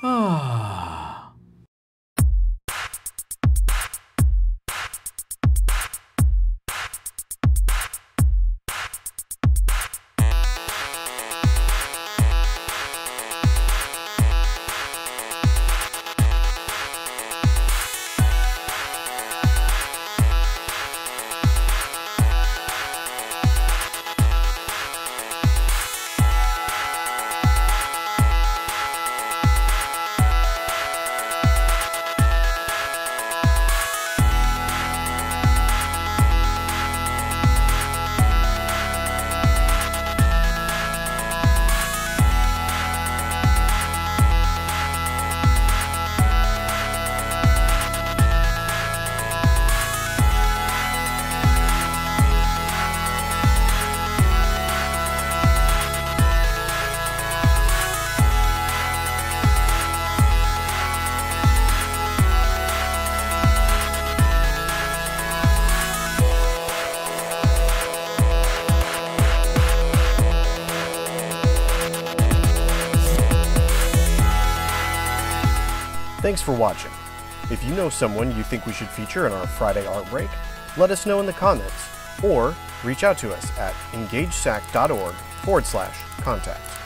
Ah. Thanks for watching. If you know someone you think we should feature in our Friday art break, let us know in the comments, or reach out to us at engagesac.org/contact.